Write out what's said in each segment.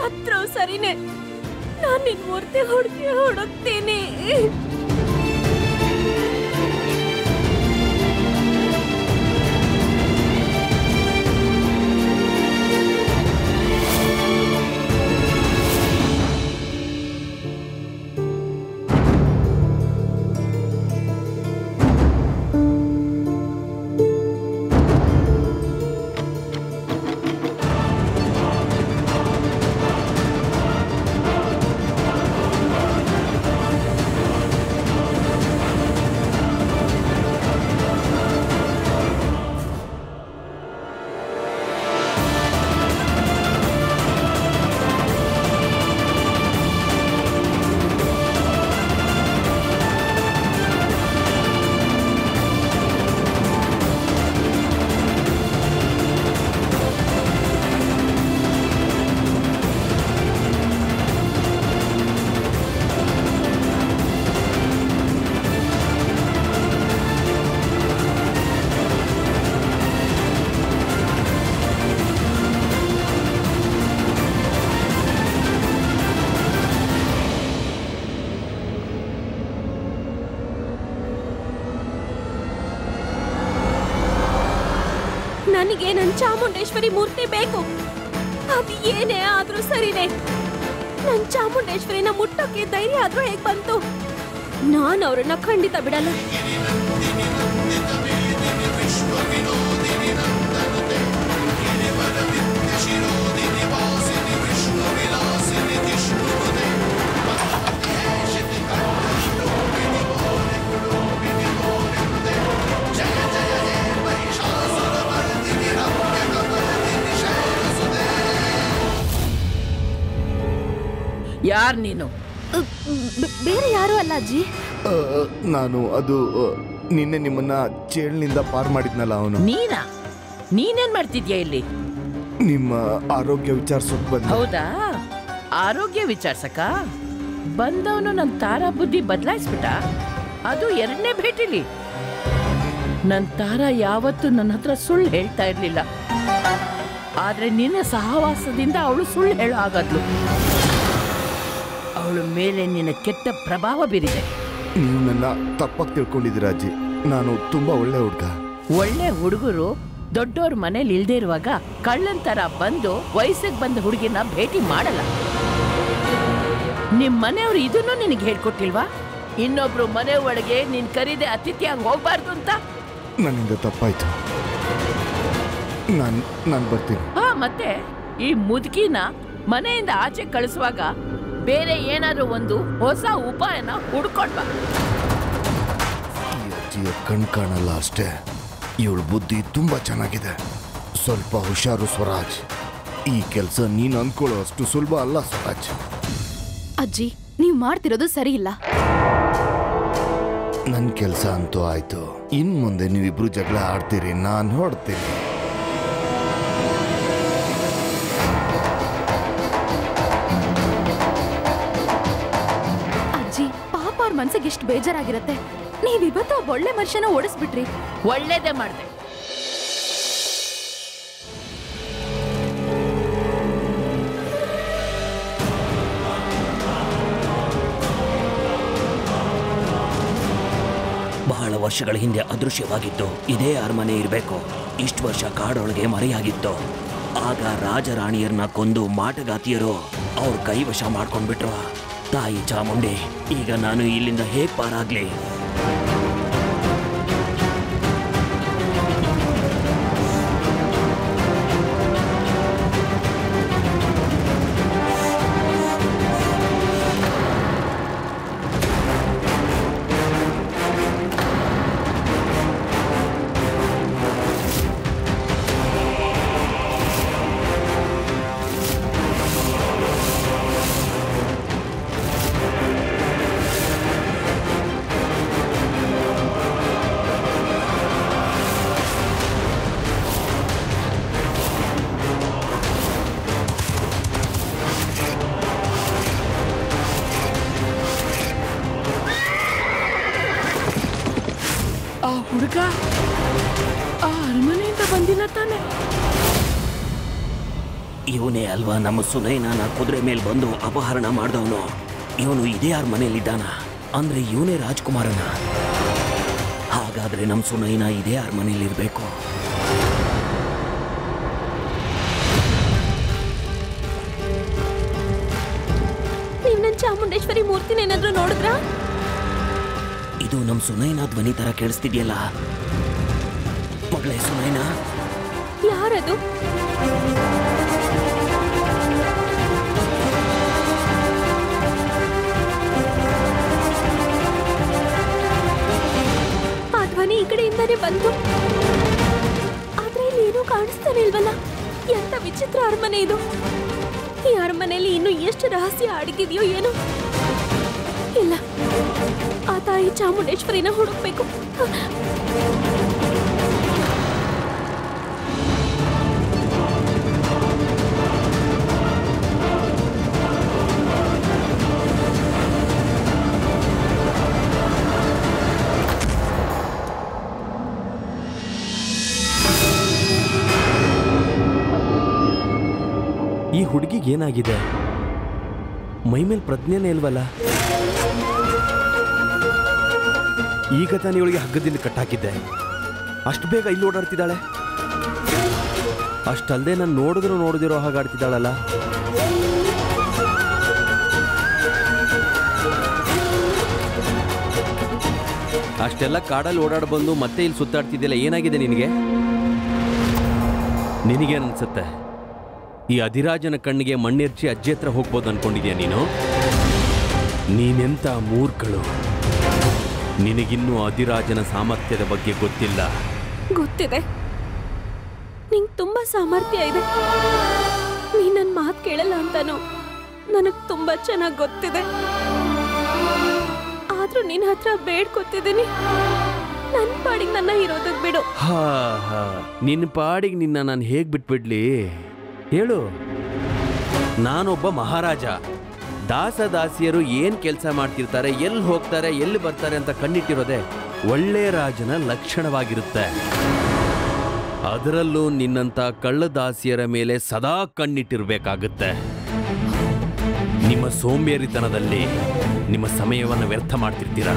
ಸತ್ರು ಸರಿನೇ, ನಾನು ನಿನ್ ಮೂರ್ತಿ ಹುಡುಕ್ತೇನೆ. ನನಗೆ ನನ್ನ ಚಾಮುಂಡೇಶ್ವರಿ ಮೂರ್ತಿ ಬೇಕು. ಅದು ಏನೇ ಆದ್ರೂ ಸರಿನೇ. ನನ್ನ ಚಾಮುಂಡೇಶ್ವರಿನ ಮುಟ್ಟೋಕೆ ಧೈರ್ಯ ಆದ್ರೂ ಹೇಗ್ ಬಂತು? ನಾನು ಅವ್ರನ್ನ ಖಂಡಿತ ಬಿಡಲ್ಲ. ಯಾರು ನೀನು? ಬೇರೆ ಯಾರು ಅಲ್ಲ ಅಜ್ಜಿ. ನಾನು ಅದು ನಿನ್ನೆ ನಿಮ್ಮನ್ನ ಚೇಳ್ನಿಂದ ಪಾರ್ ಮಾಡಿದ್ನಲ್ಲ ಅವನು. ನೀನೇನ್ ಮಾಡ್ತಿದ್ಯಾ ಇಲ್ಲಿ? ನಿಮ್ಮ ಆರೋಗ್ಯ ವಿಚಾರಿಸೋಕ್ ಬಂದ. ಹೌದಾ? ಆರೋಗ್ಯ ವಿಚಾರಿಸಕ ಬಂದವನು ನನ್ನ ತಾರಾ ಬುದ್ಧಿ ಬದಲಾಯಿಸ್ಬಿಟ್ಟ. ಅದು ಎರಡನೇ ಭೇಟಿಲಿ. ನನ್ನ ತಾರಾ ಯಾವತ್ತೂ ನನ್ನ ಹತ್ರ ಸುಳ್ಳು ಹೇಳ್ತಾ ಇರ್ಲಿಲ್ಲ. ಆದ್ರೆ ನಿನ್ನ ಸಹವಾಸದಿಂದ ಅವಳು ಸುಳ್ಳು ಹೇಳೋ ಆಗದ್ಲು. ಅವಳ ಮೇಲೆ ನಿನ್ನ ಕೆಟ್ಟ ಪ್ರಭಾವ ಬೀರಿದೆ. ನೀವು ನನ್ನ ತಪ್ಪಾಗಿ ತಿಳ್ಕೊಂಡಿದ್ದೀರಾ ಅಜ್ಜಿ. ನಾನು ತುಂಬಾ ಒಳ್ಳೆ ಹುಡುಗ. ಒಳ್ಳೆ ಹುಡುಗರು ದೊಡ್ಡವ್ರ ಮನೇಲಿ ಇಲ್ದೇ ಇರುವಾಗ ಕಳ್ಳನ್ ತರ ಬಂದು ವಯಸ್ಸಿಗೆ ಬಂದ ಹುಡುಗಿನ ಭೇಟಿ ಮಾಡಲ್ಲ. ನಿಮ್ ಮನೆಯವ್ರು ಇದನ್ನು ನಿನಗೆ ಹೇಳ್ಕೊಟ್ಟಿಲ್ವಾ? ಇನ್ನೊಬ್ರು ಮನೆ ಒಳಗೆ ನೀನ್ ಕರೀದೆ ಅತಿಥಿಯಾಗಿ ಹೋಗ್ಬಾರ್ದು ಅಂತ. ನನ್ನಿಂದ ತಪ್ಪಾಯ್ತು. ನಾನು ಬರ್ತೀನಿ. ಮತ್ತೆ ಈ ಮುದುಕಿನ ಮನೆಯಿಂದ ಆಚೆ ಕಳಿಸುವಾಗ ಬೇರೆ ಏನಾದ್ರೂ ಒಂದು ಹೊಸ ಉಪಾಯನ ಹುಡ್ಕೊಂಡ್ಬಾ. ಈ ಅಜ್ಜಿಯ ಕಣ್ ಕಾಣಲ್ಲ ಅಷ್ಟೇ, ಇವಳ ಬುದ್ಧಿ ತುಂಬಾ ಚೆನ್ನಾಗಿದೆ. ಸ್ವಲ್ಪ ಹುಷಾರು ಸ್ವರಾಜ್. ಈ ಕೆಲಸ ನೀನು ಅನ್ಕೊಳ್ಳೋ ಅಷ್ಟು ಸುಲಭ ಅಲ್ಲ ಸ್ವರಾಜ್. ಅಜ್ಜಿ, ನೀವು ಮಾಡ್ತಿರೋದು ಸರಿ ಇಲ್ಲ. ನನ್ನ ಕೆಲಸ ಅಂತೂ ಆಯ್ತು. ಇನ್ ಮುಂದೆ ನೀವಿಬ್ರು ಜಗಳ ಆಡ್ತೀರಿ, ನಾನು ಹೊಡ್ತೀನಿ. ಮನ್ಸಿಗೆ ಎಷ್ಟು ಬೇಜಾರಾಗಿರತ್ತೆ. ನೀವಿವತ್ತು ಒಬ್ಬ ಒಳ್ಳೆ ಮನುಷ್ಯನ ಓಡಿಸ್ಬಿಟ್ರಿ. ಒಳ್ಳೇದೇ ಮಾಡ್ದೆ. ಬಹಳ ವರ್ಷಗಳ ಹಿಂದೆ ಅದೃಶ್ಯವಾಗಿತ್ತು. ಇದೇ ಅರಮನೆ ಇರಬೇಕು. ಇಷ್ಟು ವರ್ಷ ಕಾಡೊಳಗೆ ಮರೆಯಾಗಿತ್ತು. ಆಗ ರಾಜರಾಣಿಯರನ್ನ ಕೊಂದು ಮಾಟಗಾತಿಯರು ಅವ್ರ ಕೈವಶ ಮಾಡ್ಕೊಂಡ್ಬಿಟ್ರು. ತಾಯಿ ಚಾಮುಂಡಿ, ಈಗ ನಾನು ಇಲ್ಲಿಂದ ಹೇಗೆ ಪಾರಾಗ್ಲಿ? ಹುಡುಗ ಆ ಅರಮನೆಯಿಂದ ಬಂದಿಲ್ಲ ತಾನೆ? ಇವನೇ ಅಲ್ವಾ ನಮ್ಮ ಸುನೈನಾನ ಕುದುರೆ ಮೇಲೆ ಬಂದು ಅಪಹರಣ ಮಾಡಿದವನು. ಇವನು ಇದೇ ಯಾರ ಮನೆಯಲ್ಲಿದ್ದಾನ ಅಂದ್ರೆ ಇವನೇ ರಾಜ್ಕುಮಾರನ. ಹಾಗಾದ್ರೆ ನಮ್ಮ ಸುನೈನಾ ಇದೇ ಯಾರ ಮನೆಯಲ್ಲಿರ್ಬೇಕು. ನೀವು ನನ್ನ ಚಾಮುಂಡೇಶ್ವರಿ ಮೂರ್ತಿನ ಏನಾದ್ರೂ ನೋಡಿದ್ರಾ? ಇದು ನಮ್ಮ ಸುನೈನಾ ಧ್ವನಿ ತರ ಕೇಳಿಸ್ತಿದ್ಯಲ್ಲ. ಮಗಳೇ ಸುನೈನಾ, ಯಾರದು? ಆ ಧ್ವನಿ ಈ ಕಡೆಯಿಂದಾನೇ ಬಂತು. ಆದ್ರೆ ಇಲ್ಲಿ ಏನೂ ಕಾಣಿಸ್ತಾನೆ ಇಲ್ವಲ್ಲ. ಎಂತ ವಿಚಿತ್ರ ಅರಮನೆ ಇದು. ಈ ಅರಮನೆಯಲ್ಲಿ ಇನ್ನು ಎಷ್ಟು ರಹಸ್ಯ ಅಡಗಿದೆಯೋ ಏನೋ. ಇಲ್ಲ, ಆ ತಾಯಿ ಚಾಮುಂಡೇಶ್ವರಿನ ಹುಡುಕ್ಬೇಕು. ಈ ಹುಡುಗಿಗೆ ಏನಾಗಿದೆ? ಮೈಮೇಲೆ ಪ್ರಜ್ಞೆನೇ ಇಲ್ವಲ್ಲ. ಈಗ ತಾನೇ ಇವಳಿಗೆ ಹಗ್ಗದಿಂದ ಕಟ್ಟಾಕಿದ್ದೆ, ಅಷ್ಟು ಬೇಗ ಇಲ್ಲಿ ಓಡಾಡ್ತಿದ್ದಾಳೆ. ಅಷ್ಟಲ್ಲದೆ ನಾನು ನೋಡಿದಿರೋ ಹಾಗಾಡ್ತಿದ್ದಾಳಲ್ಲ. ಅಷ್ಟೆಲ್ಲ ಕಾಡಲ್ಲಿ ಓಡಾಡ್ ಬಂದು ಮತ್ತೆ ಇಲ್ಲಿ ಸುತ್ತಾಡ್ತಿದ್ದಿಲ್ಲ. ಏನಾಗಿದೆ ನಿನಗೆ? ನಿನಗೇನನ್ಸುತ್ತೆ? ಈ ಅಧಿರಾಜನ ಕಣ್ಣಿಗೆ ಮಣ್ಣೆರ್ಚಿ ಅಜ್ಜಿ ಹತ್ರ ಹೋಗ್ಬೋದು ಅನ್ಕೊಂಡಿದ್ಯಾ ನೀನು? ನೀನೆಂತ ಮೂರ್ಖಳು. ನಿನಗಿನ್ನೂ ಅಧಿರಾಜನ ಸಾಮರ್ಥ್ಯದ ಬಗ್ಗೆ ಗೊತ್ತಿಲ್ಲ. ಗೊತ್ತಿದೆ, ನಿಂಗೆ ತುಂಬಾ ಸಾಮರ್ಥ್ಯ ಇದೆ. ನೀ ನನ್ನ ಮಾತು ಕೇಳಲ್ಲ ಅಂತಾನು ನನಗೆ ತುಂಬಾ ಚೆನ್ನಾಗಿ ಗೊತ್ತಿದೆ. ಆದ್ರೂ ನಿನ್ನ ಹತ್ರ ಬೇಡ್ಕೊತಿದ್ದೀನಿ, ನನ್ನ ಪಾಡಿಗೆ ನನ್ನ ಇರೋದಕ್ಕೆ ಬಿಡು. ನಿನ್ನ ಪಾಡಿಗೆ ನಿನ್ನ ನಾನು ಹೇಗೆ ಬಿಟ್ಬಿಡ್ಲಿ ಹೇಳು? ನಾನೊಬ್ಬ ಮಹಾರಾಜ. ದಾಸದಾಸಿಯರು ಏನ್ ಕೆಲಸ ಮಾಡ್ತಿರ್ತಾರೆ, ಎಲ್ಲಿ ಹೋಗ್ತಾರೆ, ಎಲ್ಲಿ ಬರ್ತಾರೆ ಅಂತ ಕಣ್ಣಿಟ್ಟಿರೋದೆ ಒಳ್ಳೆ ರಾಜನ ಲಕ್ಷಣವಾಗಿರುತ್ತೆ. ಅದರಲ್ಲೂ ನಿನ್ನಂತ ಕಳ್ಳದಾಸಿಯರ ಮೇಲೆ ಸದಾ ಕಣ್ಣಿಟ್ಟಿರ್ಬೇಕಾಗುತ್ತೆ. ನಿಮ್ಮ ಸೋಂಬೇರಿತನದಲ್ಲಿ ನಿಮ್ಮ ಸಮಯವನ್ನು ವ್ಯರ್ಥ ಮಾಡ್ತಿರ್ತೀರಾ.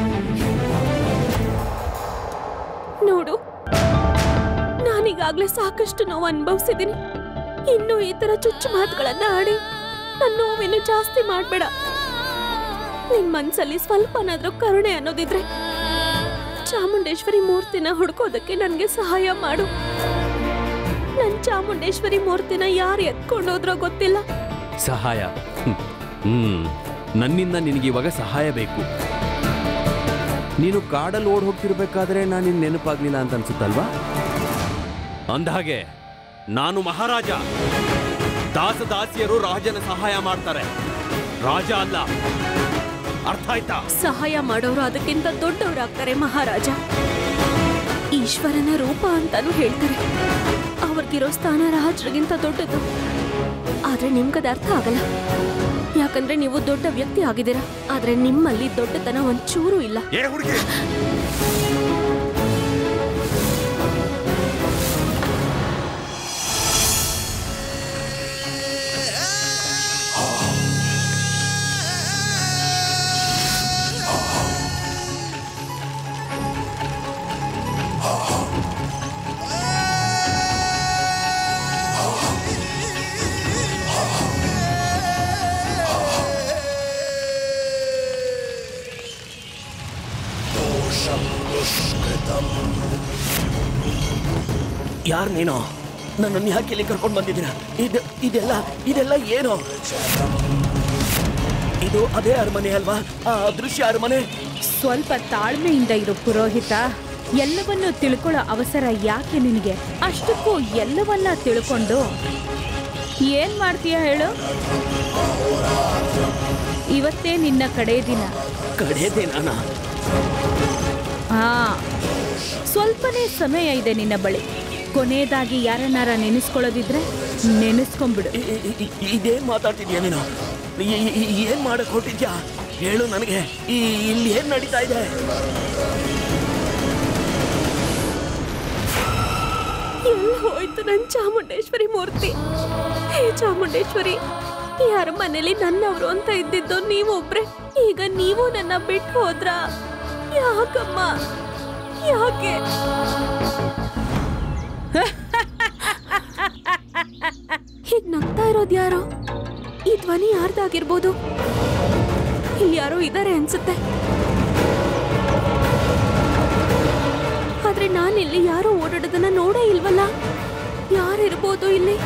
ನೋಡು, ನಾನೀಗಾಗ್ಲೇ ಸಾಕಷ್ಟು ನೋವು ಅನುಭವಿಸಿದ್ದೀನಿ. ಇನ್ನು ಈ ತರ ಚುಚ್ಚು ಮಾತುಗಳನ್ನ ಆಡಿ ನನ್ನ ನೋವಿನ್ನು ಜಾಸ್ತಿ ಮಾಡ್ಬೇಡ. ನಿನ್ ಮನ್ಸಲ್ಲಿ ಸ್ವಲ್ಪನಾದ್ರೂ ಕರುಣೆ ಅನ್ನೋದಿದ್ರೆ ಚಾಮುಂಡೇಶ್ವರಿ ಮೂರ್ತಿನ ಹುಡ್ಕೋದಕ್ಕೆ ನನ್ಗೆ ಸಹಾಯ ಮಾಡು. ನನ್ ಚಾಮುಂಡೇಶ್ವರಿ ಮೂರ್ತಿನ ಯಾರು ಎತ್ಕೊಂಡೋದ್ರೋ ಗೊತ್ತಿಲ್ಲ. ಸಹಾಯ? ನನ್ನಿಂದ ನಿನಗೆ ಇವಾಗ ಸಹಾಯ ಬೇಕು. ನೀನು ಕಾಡಲ್ಲಿ ಓಡ್ ಹೋಗ್ತಿರ್ಬೇಕಾದ್ರೆ ನಾನು ನಿನ್ನ ನೆನಪಾಗ್ಲಿಲ್ಲ ಅಂತ ಅನ್ಸುತ್ತಲ್ವಾ? ಅಂದಹಾಗೆ ನಾನು ಮಹಾರಾಜ. ದಾಸದಾಸಿಯರು ರಾಜನ ಸಹಾಯ ಮಾಡ್ತಾರೆ, ರಾಜ ಅಲ್ಲ. ಅರ್ಥ ಆಯ್ತಾ? ಸಹಾಯ ಮಾಡೋರು ಅದಕ್ಕಿಂತ ದೊಡ್ಡವರಾಗ್ತಾರೆ ಮಹಾರಾಜ. ಈಶ್ವರನ ರೂಪ ಅಂತಾನು ಹೇಳ್ತಾರೆ. ಅವ್ರಿಗಿರೋ ಸ್ಥಾನ ರಾಜರಿಗಿಂತ ದೊಡ್ಡದು. ಆದ್ರೆ ನಿಮ್ಗದ ಅರ್ಥ ಆಗಲ್ಲ, ಯಾಕಂದ್ರೆ ನೀವು ದೊಡ್ಡ ವ್ಯಕ್ತಿ ಆಗಿದ್ದೀರಾ. ಆದ್ರೆ ನಿಮ್ಮಲ್ಲಿ ದೊಡ್ಡತನ ಒಂಚೂರು ಇಲ್ಲ. ಯಾರು ನೀನು? ನನ್ನನ್ನು ಯಾಕೆ ಇಲ್ಲಿ ಕರ್ಕೊಂಡು ಬಂದಿದ್ದೀರಾ? ಇದೆಲ್ಲ ಏನು? ಇದು ಅದೇ ಅರಮನೆ ಅಲ್ವಾ? ಆ ಅದೃಶ್ಯ ಅರಮನೆ. ಸ್ವಲ್ಪ ತಾಳ್ಮೆಯಿಂದ ಇರು ಪುರೋಹಿತ. ಎಲ್ಲವನ್ನೂ ತಿಳ್ಕೊಳ್ಳೋ ಅವಸರ ಯಾಕೆ ನಿನಗೆ? ಅಷ್ಟಕ್ಕೂ ಎಲ್ಲವನ್ನ ತಿಳ್ಕೊಂಡು ಏನ್ ಮಾಡ್ತೀಯ ಹೇಳು? ಇವತ್ತೇ ನಿನ್ನ ಕಡೆ ದಿನ. ಕಡೆ ದಿನ? ಹಾ, ಸ್ವಲ್ಪನೇ ಸಮಯ ಇದೆ ನಿನ್ನ ಬಳಿ. ಕೊನೆಯದಾಗಿ ಯಾರನ್ನಾರ ನೆನೆಸ್ಕೊಳ್ಳೋದಿದ್ರೆ ನೆನೆಸ್ಕೊಂಡ್ಬಿಡು. ಇದೇನ್ ಮಾತಾಡ್ತಿದ್ಯಾ ನೀನು? ಏನ್ ಮಾಡಕ್ ಹೊಟ್ಟಿದ್ಯಾ ಹೇಳು ನನಗೆ. ಇಲ್ಲಿ ಏನ್ ನಡೀತಾ ಇದೆ? ಎಲ್ಲಿ ಹೋಯ್ತು ನನ್ ಚಾಮುಂಡೇಶ್ವರಿ ಮೂರ್ತಿ? ಹೇ ಚಾಮುಂಡೇಶ್ವರಿ, ಈ ಅರಮನೆಯಲ್ಲಿ ನನ್ನವರು ಅಂತ ಇದ್ದಿದ್ದು ನೀವೊಬ್ರೆ. ಈಗ ನೀವು ನನ್ನ ಬಿಟ್ಟು ಹೋದ್ರ ಯಾಕಮ್ಮ? ಯಾಕೆ? ಹೀಗ್ ನಗ್ತಾ ಇರೋದು ಯಾರೋ? ಈ ಧ್ವನಿ ಯಾರ್ದಾಗಿರ್ಬೋದು? ಇಲ್ಲಿ ಯಾರೋ ಇದಾರೆ ಅನ್ಸುತ್ತೆ. ಆದ್ರೆ ನಾನಿಲ್ಲಿ ಯಾರೋ ಓಡಾಡೋದನ್ನ ನೋಡೇ ಇಲ್ವಲ್ಲ. ಯಾರಿರ್ಬೋದು ಇಲ್ಲಿ?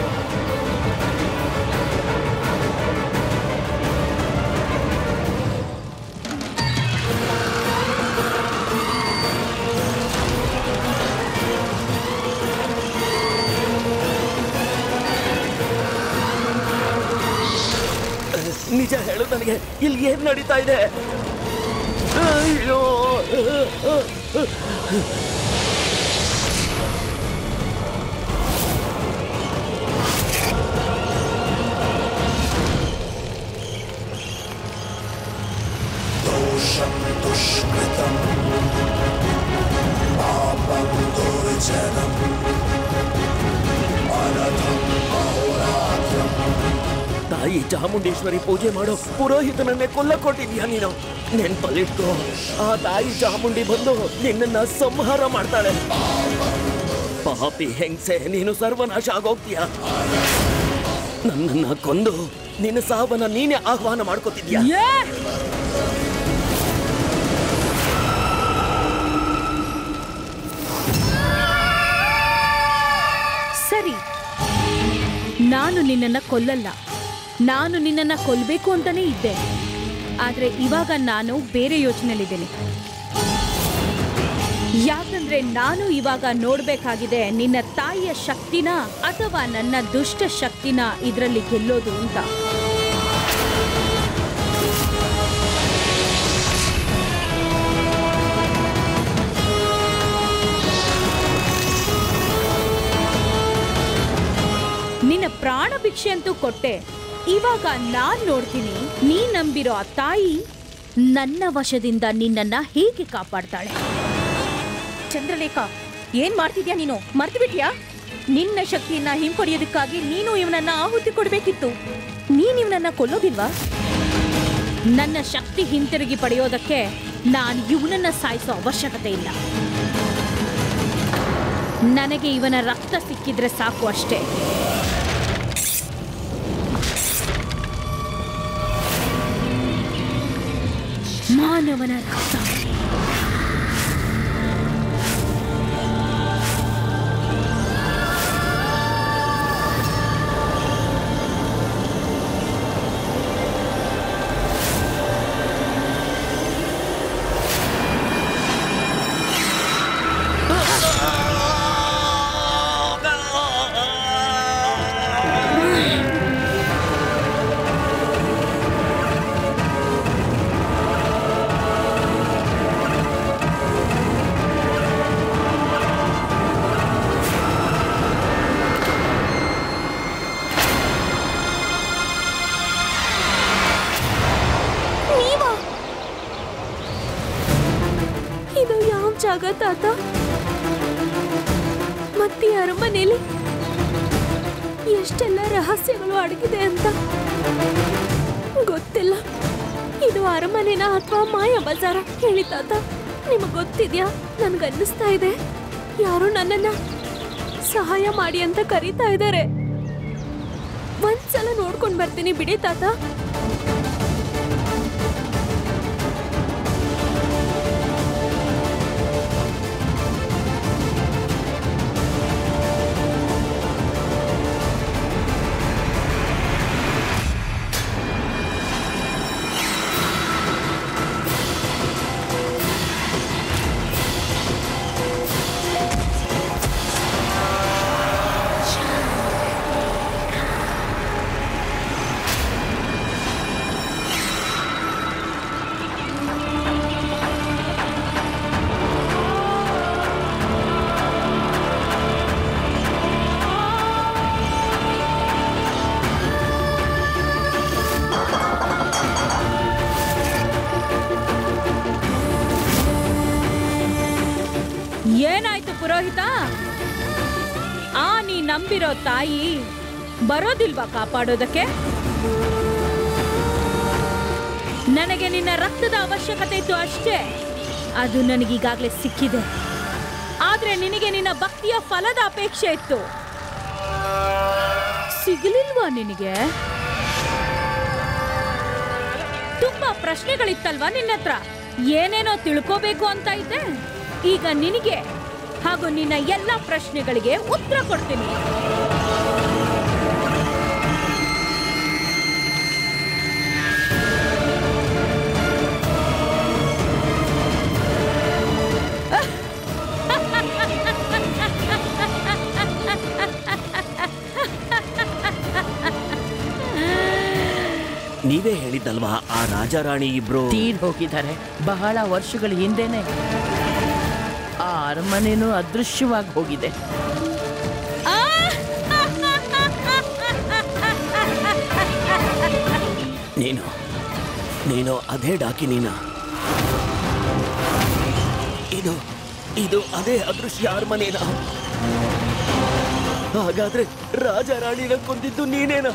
ನಿಜ ಹೇಳು ನನಗೆ, ಇಲ್ಲಿ ಏನ್ ನಡೀತಾ ಇದೆ? ಅಯ್ಯೋ, ತಾಯಿ ಚಾಮುಂಡೇಶ್ವರಿ ಪೂಜೆ ಮಾಡೋ ಪುರೋಹಿತನನ್ನೇ ಕೊಟ್ಟಿದ್ಯಾ ನೀನು? ನೆನ್ಪಲ್ಲಿಟ್ಕೋ, ಆ ತಾಯಿ ಚಾಮುಂಡಿ ಬಂದು ನಿನ್ನನ್ನ ಸಂಹಾರ ಮಾಡ್ತಾಳೆ. ಪಾಪಿ ಹೆಂಗ್ಸೆ, ನೀನು ಸರ್ವನಾಶ ಆಗೋಗ್ತೀಯ. ನನ್ನನ್ನ ಕೊಂದು ನಿನ್ನ ಸಾವನ್ನ ನೀನೇ ಆಹ್ವಾನ ಮಾಡ್ಕೋತಿದ್ಯಾ? ಸರಿ, ನಾನು ನಿನ್ನನ್ನ ಕೊಲ್ಲಲ್ಲ. ನಾನು ನಿನ್ನನ್ನ ಕೊಲ್ಲಬೇಕು ಅಂತಾನೆ ಇದ್ದೆ. ಆದ್ರೆ ಇವಾಗ ನಾನು ಬೇರೆ ಯೋಚನೆಯಲ್ಲಿದ್ದೇನೆ. ಯಾಕಂದ್ರೆ ನಾನು ಇವಾಗ ನೋಡ್ಬೇಕಾಗಿದೆ ನಿನ್ನ ತಾಯಿಯ ಶಕ್ತಿನ ಅಥವಾ ನನ್ನ ದುಷ್ಟ ಶಕ್ತಿನ ಇದರಲ್ಲಿ ಗೆಲ್ಲೋದು ಅಂತ. ನಿನ್ನ ಪ್ರಾಣ ಭಿಕ್ಷೆ ಅಂತೂ ಕೊಟ್ಟೆ. ಇವಾಗ ನಾನ್ ನೋಡ್ತೀನಿ ನೀ ನಂಬಿರೋ ಆ ತಾಯಿ ನನ್ನ ವಶದಿಂದ ನಿನ್ನನ್ನ ಹೇಗೆ ಕಾಪಾಡ್ತಾಳೆ. ಚಂದ್ರಲೇಖಾ, ಏನ್ ಮಾಡ್ತಿದ್ಯಾ ನೀನು? ಮರ್ತು ಬಿಟ್ಯಾ? ನಿನ್ನ ಶಕ್ತಿಯನ್ನ ಹಿಂಪಡೆಯೋದಕ್ಕಾಗಿ ನೀನು ಇವನನ್ನ ಆಹುತಿ ಕೊಡ್ಬೇಕಿತ್ತು. ನೀನ್ ಇವನನ್ನ ಕೊಲ್ಲೋದಿಲ್ವಾ? ನನ್ನ ಶಕ್ತಿ ಹಿಂತಿರುಗಿ ಪಡೆಯೋದಕ್ಕೆ ನಾನು ಇವನನ್ನ ಸಾಯಿಸೋ ಅವಶ್ಯಕತೆ ಇಲ್ಲ. ನನಗೆ ಇವನ ರಕ್ತ ಸಿಕ್ಕಿದ್ರೆ ಸಾಕು ಅಷ್ಟೇ. ಮಾನವನ ರಕ್ತ. ಜಾಗ ತಾತ? ಮತ್ತೆ ಅರಮನೆಯಲ್ಲಿ ಎಷ್ಟೆಲ್ಲ ರಹಸ್ಯಗಳು ಅಡಗಿದೆ ಅಂತ ಗೊತ್ತಿಲ್ಲ. ಇದು ಅರಮನೆನ ಅಥವಾ ಮಾಯಾ ಬಜಾರ? ಹೇಳಿ ತಾತ, ನಿಮಗ್ ಗೊತ್ತಿದ್ಯಾ? ನನ್ಗನ್ನಿಸ್ತಾ ಇದೆ ಯಾರೋ ನನ್ನನ್ನ ಸಹಾಯ ಮಾಡಿ ಅಂತ ಕರೀತಾ ಇದ್ದಾರೆ. ಒಂದ್ಸಲ ನೋಡ್ಕೊಂಡ್ ಬರ್ತೀನಿ ಬಿಡಿ ತಾತ. ಏನಾಯ್ತು ಪುರೋಹಿತ? ನೀ ನಂಬಿರೋ ತಾಯಿ ಬರೋದಿಲ್ವಾ ಕಾಪಾಡೋದಕ್ಕೆ? ನನಗೆ ನಿನ್ನ ರಕ್ತದ ಅವಶ್ಯಕತೆ ಇತ್ತು ಅಷ್ಟೇ. ಅದು ನನಗೀಗಾಗಲೇ ಸಿಕ್ಕಿದೆ. ಆದ್ರೆ ನಿನಗೆ ನಿನ್ನ ಭಕ್ತಿಯ ಫಲದ ಅಪೇಕ್ಷೆ ಇತ್ತು. ಸಿಗಲಿಲ್ವಾ ನಿನಗೆ? ತುಂಬಾ ಪ್ರಶ್ನೆಗಳಿತ್ತಲ್ವಾ ನಿನ್ನ ಹತ್ರ? ಏನೇನೋ ತಿಳ್ಕೋಬೇಕು ಅಂತ ಇದ್ದೆ. ಈಗ ನಿನಗೆ ಹಾಗೂ ನಿನ್ನ ಎಲ್ಲ ಪ್ರಶ್ನೆಗಳಿಗೆ ಉತ್ತರ ಕೊಡ್ತೀನಿ. ನೀವೇ ಹೇಳಿದ್ದಲ್ವಾ ಆ ರಾಜಾರಾಣಿ ಇಬ್ರು ತೀರ್ ಹೋಗಿದ್ದಾರೆ. ಬಹಳ ವರ್ಷಗಳ ಹಿಂದೆನೆ ಆ ಅರಮನೆನೂ ಅದೃಶ್ಯವಾಗಿ ಹೋಗಿದೆ. ನೀನು ಅದೇ ಡಾಕಿನೀನ? ಇದು ಅದೇ ಅದೃಶ್ಯ ಅರಮನೆನಾ? ಹಾಗಾದ್ರೆ ರಾಜಾರಾಣಿನ ಕೊಂದಿದ್ದು ನೀನೇನಾ?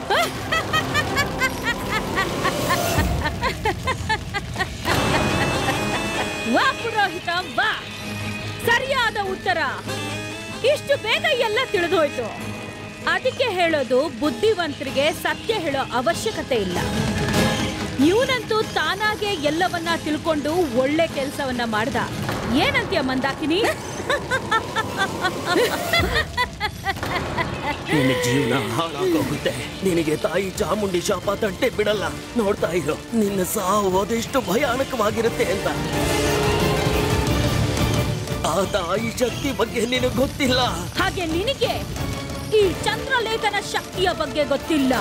ವಾ ಪುರೋಹಿತ ವಾ, ಸರಿಯಾದ ಉತ್ತರ. ಇಷ್ಟು ಬೇಗ ಎಲ್ಲ ತಿಳಿದೋಯ್ತು. ಅದಕ್ಕೆ ಹೇಳೋದು, ಬುದ್ಧಿವಂತರಿಗೆ ಸತ್ಯ ಹೇಳೋ ಅವಶ್ಯಕತೆ ಇಲ್ಲ. ಇವನಂತೂ ತಾನಾಗೆ ಎಲ್ಲವನ್ನ ತಿಳ್ಕೊಂಡು ಒಳ್ಳೆ ಕೆಲಸವನ್ನ ಮಾಡ್ದ. ಏನಂತೀಯ ಮಂದಾಕಿನಿ? ನಿನ್ನ ಜೀವನ ಹಾಳಾಗೋಗುತ್ತೆ. ನಿನಗೆ ತಾಯಿ ಚಾಮುಂಡಿ ಶಾಪ ತಟ್ಟೆ ಬಿಡಲ್ಲ. ನೋಡ್ತಾ ಇರೋ, ನಿನ್ನ ಸಾವು ಅದೆಷ್ಟು ಭಯಾನಕವಾಗಿರುತ್ತೆ ಅಂತ. ಆ ತಾಯಿ ಶಕ್ತಿ ಬಗ್ಗೆ ನಿನಗೆ ಗೊತ್ತಿಲ್ಲ. ಹಾಗೆ ನಿನಗೆ ಈ ಚಂದ್ರಲೇಖನ ಶಕ್ತಿಯ ಬಗ್ಗೆ ಗೊತ್ತಿಲ್ಲ.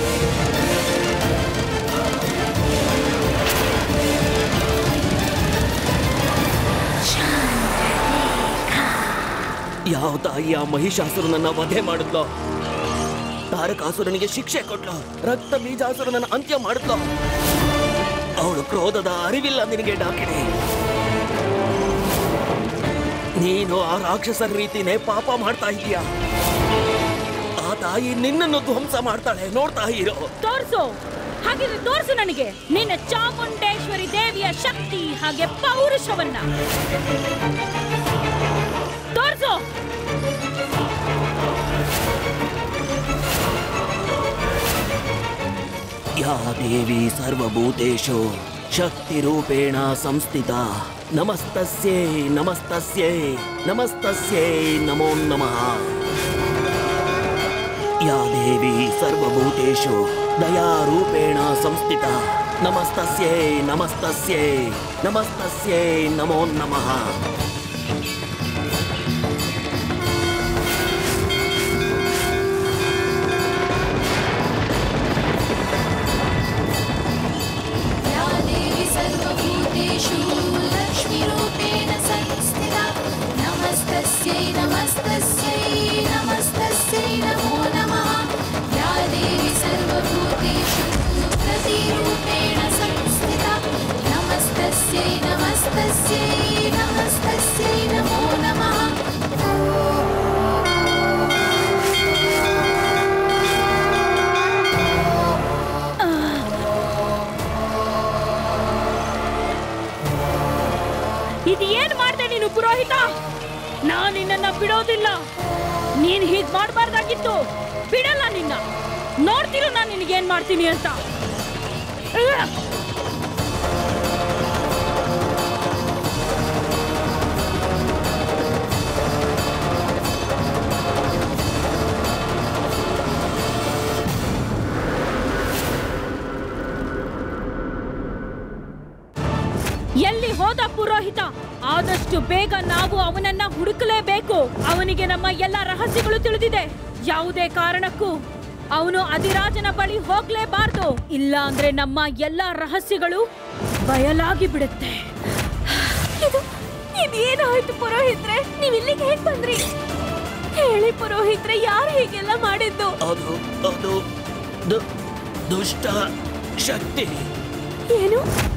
ಯಾವ ತಾಯಿ ಆ ಮಹಿಷಾಸುರನನ್ನ ವಧೆ ಮಾಡಿದ್ಲೋ, ತಾರಕಾಸುರನಿಗೆ ಶಿಕ್ಷೆ ಕೊಟ್ಲು, ರಕ್ತ ಬೀಜಾಸುರನನ್ನ ಅಂತ್ಯ ಮಾಡಿದ್ಲೋ, ಅವಳು ಕ್ರೋಧದ ಅರಿವಿಲ್ಲ ನಿನಗೆ ಡಾಕಿನಿ. ನೀನು ಆ ರಾಕ್ಷಸರ ರೀತಿನೇ ಪಾಪ ಮಾಡ್ತಾ ಇದೀಯ. ಆ ತಾಯಿ ನಿನ್ನನ್ನು ಧ್ವಂಸ ಮಾಡ್ತಾಳೆ. ನೋಡ್ತಾ ಇರೋ. ತೋರ್ಸು, ಹಾಗಿದ್ರೆ ತೋರ್ಸು ನನಗೆ ನಿನ್ನ ಚಾಮುಂಡೇಶ್ವರಿ ದೇವಿಯ ಶಕ್ತಿ ಹಾಗೆ ಪೌರುಷವನ್ನ ತೋರ್ಸು. ಯಾ ದೇವಿ ಸರ್ವಭೂತೇಷು ಶಕ್ತಿ ರೂಪೇಣ ಸಂಸ್ಥಿತಾ ನಮಸ್ತಸ್ಯೈ ನಮಸ್ತಸ್ಯೈ ನಮಸ್ತಸ್ಯೈ ನಮೋ ನಮಃ. ಯಾ ದೇವಿ ಸರ್ವಭೂತೇಷು ದಯಾರೂಪೇಣ ಸಂಸ್ಥಿತಾ ನಮಸ್ತಸ್ಯೈ ನಮಸ್ತಸ್ಯೈ ನಮಸ್ತಸ್ಯೈ ನಮೋ ನಮಃ. ಇದೇನ್ ಮಾಡ್ದೆ ನೀನು ಪುರೋಹಿತ? ನಾನು ನಿನ್ನನ್ನ ಬಿಡೋದಿಲ್ಲ. ನೀನ್ ಹೀಗ್ ಮಾಡಬಾರ್ದಾಗಿತ್ತು. ಬಿಡಲ್ಲ ನಿನ್ನ. ನೋಡ್ತಿರು ನಾನು ನಿನಗೇನ್ ಮಾಡ್ತೀನಿ ಅಂತ. ಎಲ್ಲಿ ಹೋದ ಪುರೋಹಿತ? ಆದಷ್ಟು ಬೇಗ ನಾವು ಅವನನ್ನ ಹುಡುಕಲೇಬೇಕು. ಅವನಿಗೆ ನಮ್ಮ ಎಲ್ಲ ರಹಸ್ಯಗಳು ತಿಳಿದಿದೆ. ಯಾವುದೇ ಕಾರಣಕ್ಕೂ ಅವನು ಅಧಿರಾಜನ ಬಳಿ ಹೋಗ್ಲೇಬಾರ್ದು. ಇಲ್ಲ ಅಂದ್ರೆ ನಮ್ಮ ಎಲ್ಲ ರಹಸ್ಯಗಳು ಬಯಲಾಗಿ ಬಿಡುತ್ತೆ. ಇದೇನಾಯ್ತು ಪುರೋಹಿತ್ರೆ? ನೀವ್ ಇಲ್ಲಿಗೆ ಹೇಗ್ ಬಂದ್ರಿ? ಹೇಳಿ ಪುರೋಹಿತ್ರೆ, ಯಾರು ಹೀಗೆಲ್ಲ ಮಾಡಿದ್ದು? ಅದು ದುಷ್ಟ ಶಕ್ತಿ. ಏನು?